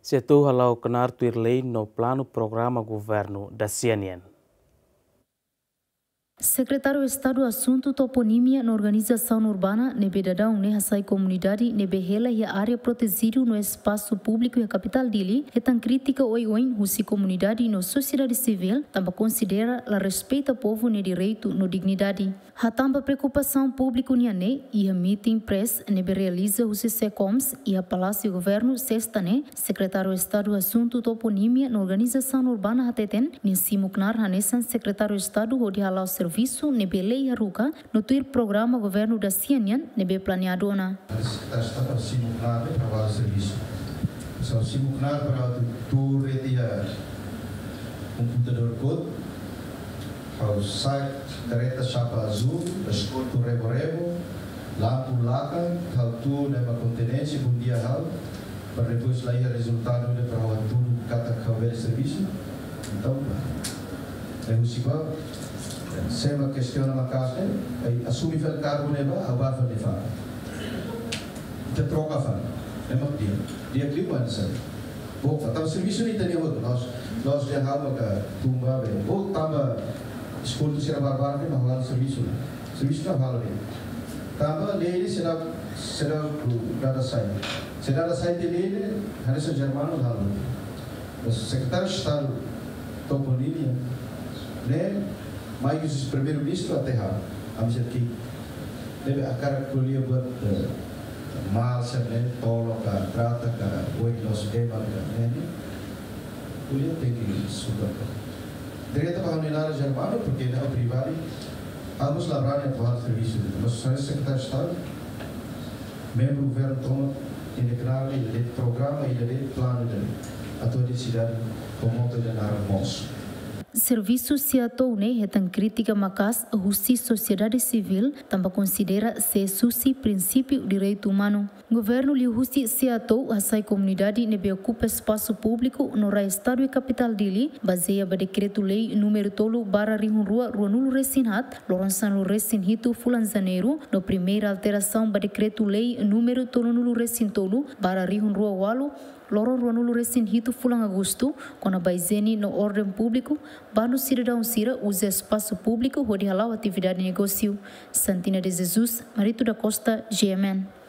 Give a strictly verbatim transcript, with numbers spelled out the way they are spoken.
Setu halau kenar tuir lei no plano programa governo da C N N. Secretário de Estado do Assunto Toponímia na Organização Urbana Nebedadão Nehasai Comunidade Nebehela e a área protegida no espaço público e a capital dele é tão crítica oi oi husi comunidade e no sociedade civil também considera a respeito ao povo no direito no dignidade. A tamba preocupação pública niane e a meeting press nebe realiza o C C Coms e a Palácio Governo sexta-ne Secretário de Estado do Assunto Toponímia na Organização Urbana Hateten Ninsimo Knar Hanesan Secretário de Estado Hodi Halau Serviço nebe lei haruka no tuir programa governo da C N N nebe planeado na. Está para simular para o serviço. Só simular para tu retirar computador code, ao site careta chapa azul, escuto rebo rebo, lampu laca, ao tu leva continência bom dia hal, para depois lá ir resultado de para o tu cata caber serviço. Então é o seguinte. Sema questiona uma casa, assumi fel cargo neba, abafa de fa. Te troca fa. É uma dia. Dia clima de sabe. Bom, então serviço nem tem outro. Nós nós derrama que tumba bem. Bom, tava escolto ser barbar que não serviço. Serviço não vale. Tava lei será será nada sai. Será da sai dele, harus germano hal. O secretário de Estado Toponímia, né? Mas o primeiro-ministro até errado. Vamos aqui. Deve a cara que colhia buat mal, né? Tolo, cara, trata, cara, oito nós ema, né? Colhia tem que sugar. Direito para a União Germana, porque é o privado. Vamos labrar e atuar serviço. Mas o secretário de Estado, membro do governo toma, ele declara, ele tem programa, ele tem plano de atuar de cidade como monta de Naramos. Serviço se atou ne retan crítica macas a justiça sociedade civil também considera se suci princípio direito humano. Governo li justi se atou a sai comunidade nebe ocupa espaço público no ra estado e capital dele baseia ba decreto lei número tolo barra rihun rua ruanulo resinhat lorançano resinhito fulan janeiro no primeira alteração ba decreto lei número tolo nulo resintolo barra rihun rua walo Loro ruanulo resinhito fulang agosto, com a baizeni no ordem público, bano cidadão sira usa espaço público, onde halau atividade de negócio. Santina de Jesus, Marito da Costa, G M N.